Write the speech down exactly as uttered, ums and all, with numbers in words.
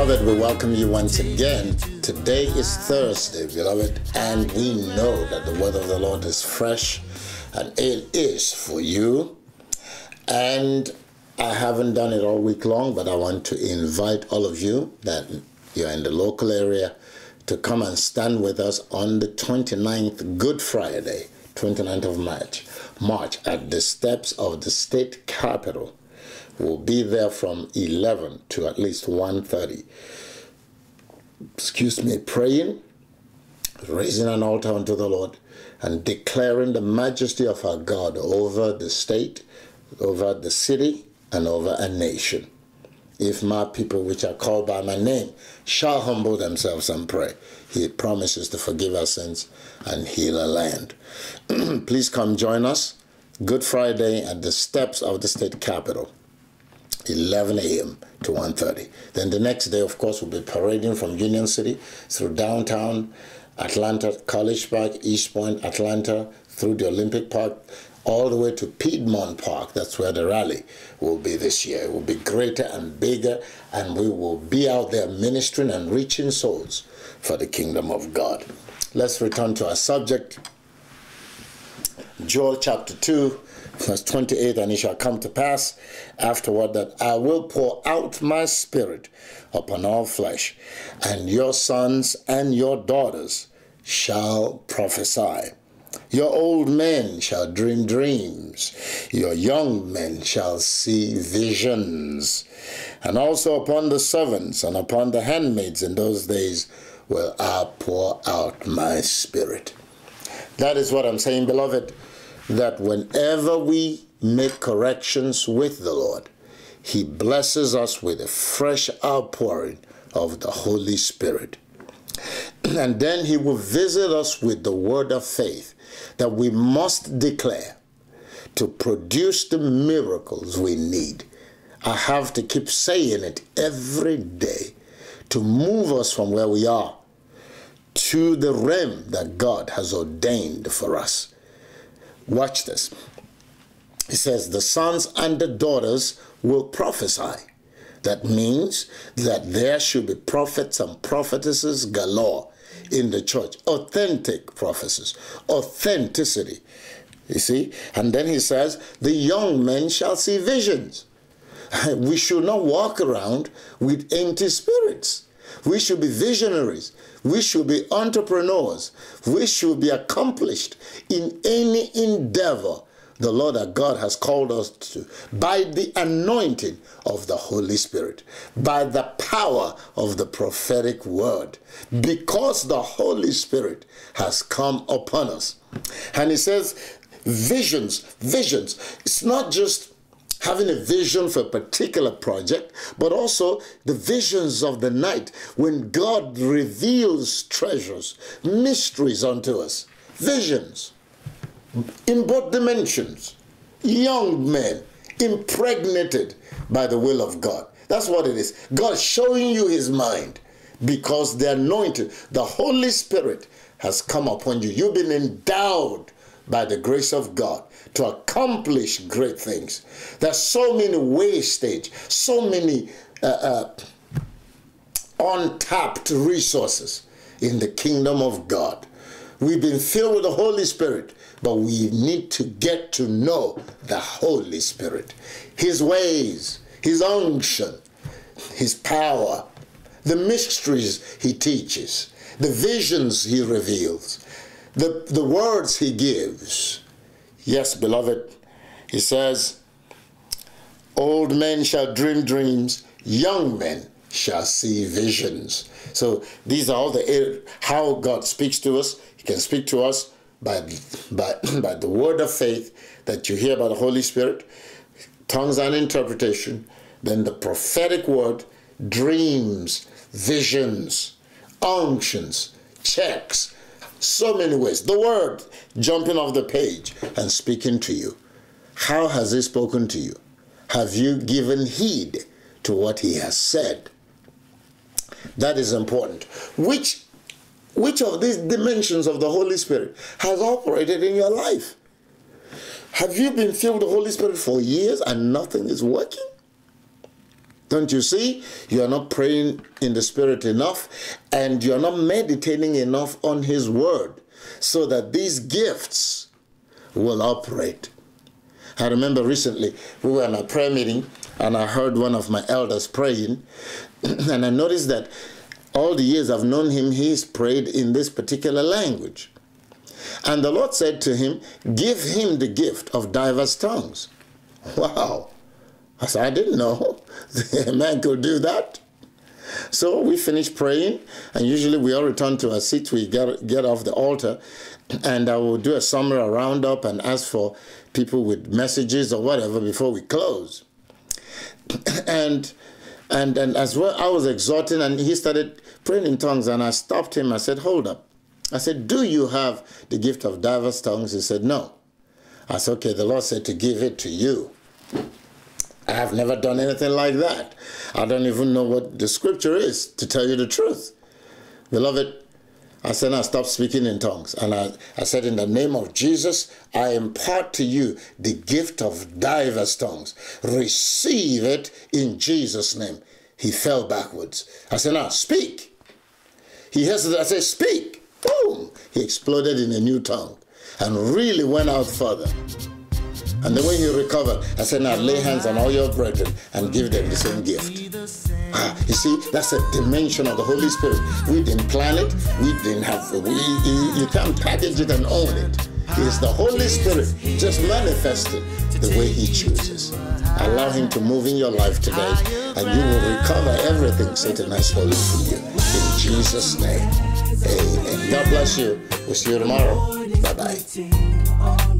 Beloved, we welcome you once again. Today is Thursday, beloved, and we know that the word of the Lord is fresh and it is for you. And I haven't done it all week long, but I want to invite all of you that you're in the local area to come and stand with us on the twenty-ninth, Good Friday, twenty-ninth of March, March at the steps of the state capitol. We'll be there from eleven to at least one thirty. Excuse me, praying, raising an altar unto the Lord, and declaring the majesty of our God over the state, over the city, and over a nation. If my people which are called by my name shall humble themselves and pray, he promises to forgive our sins and heal our land. Please come join us Good Friday at the steps of the state capitol, eleven a m to one thirty. Then the next day, of course, we'll be parading from Union City through downtown Atlanta, College Park, East Point, Atlanta, through the Olympic Park, all the way to Piedmont Park. That's where the rally will be this year. It will be greater and bigger, and we will be out there ministering and reaching souls for the kingdom of God. Let's return to our subject. Joel chapter two, verse twenty-eight, and it shall come to pass afterward that I will pour out my spirit upon all flesh, and your sons and your daughters shall prophesy. Your old men shall dream dreams, your young men shall see visions. And also upon the servants and upon the handmaids in those days will I pour out my spirit. That is what I'm saying, beloved, that whenever we make corrections with the Lord, he blesses us with a fresh outpouring of the Holy Spirit. And then he will visit us with the word of faith that we must declare to produce the miracles we need. I have to keep saying it every day to move us from where we are to the realm that God has ordained for us. Watch this. It says, the sons and the daughters will prophesy. That means that there should be prophets and prophetesses galore in the church. Authentic prophecies. Authenticity. You see? And then he says, the young men shall see visions. We should not walk around with empty spirits. We should be visionaries. We should be entrepreneurs. We should be accomplished in any endeavor the Lord our God has called us to, by the anointing of the Holy Spirit, by the power of the prophetic word, because the Holy Spirit has come upon us. And he says, visions, visions. It's not just having a vision for a particular project, but also the visions of the night when God reveals treasures, mysteries unto us. Visions in both dimensions. Young men impregnated by the will of God. That's what it is. God showing you his mind, because the anointing, the Holy Spirit has come upon you. You've been endowed by the grace of God to accomplish great things. There's so many wastage, so many uh, uh, untapped resources in the kingdom of God. We've been filled with the Holy Spirit, but we need to get to know the Holy Spirit, his ways, his unction, his power, the mysteries he teaches, the visions he reveals, the, the words he gives. Yes, beloved, he says, old men shall dream dreams, young men shall see visions. So these are all the how God speaks to us. He can speak to us by, by, by the word of faith that you hear by the Holy Spirit, tongues and interpretation, then the prophetic word, dreams, visions, unctions, checks, so many ways. The word jumping off the page and speaking to you. How has he spoken to you? Have you given heed to what he has said? That is important. Which, which of these dimensions of the Holy Spirit has operated in your life? Have you been filled with the Holy Spirit for years and nothing is working? Don't you see? You are not praying in the Spirit enough, and you are not meditating enough on His Word so that these gifts will operate. I remember recently we were in a prayer meeting and I heard one of my elders praying, and I noticed that all the years I've known him, he's prayed in this particular language. And the Lord said to him, give him the gift of diverse tongues. Wow. I said, I didn't know a man could do that. So we finished praying, and usually we all return to our seats. We get, get off the altar, and I will do a summary, a roundup, and ask for people with messages or whatever before we close. And, and, and as well, I was exhorting, and he started praying in tongues, and I stopped him. I said, hold up. I said, do you have the gift of diverse tongues? He said, no. I said, okay, the Lord said to give it to you. I have never done anything like that. I don't even know what the scripture is, to tell you the truth. Beloved, I said, I stopped speaking in tongues. And I, I said, in the name of Jesus, I impart to you the gift of diverse tongues. Receive it in Jesus' name. He fell backwards. I said, now speak. He hesitated. I said, speak. Boom. He exploded in a new tongue and really went out further. And then when he recovered, I said, now lay hands on all your brethren and give them the same gift. Ah, you see, that's a dimension of the Holy Spirit. We didn't plan it. We didn't have, we, you, you can't package it and own it. It's the Holy Spirit just manifested the way He chooses. Allow Him to move in your life today, and you will recover everything Satan has stolen from you. In Jesus' name, amen. God bless you. We'll see you tomorrow. Bye-bye.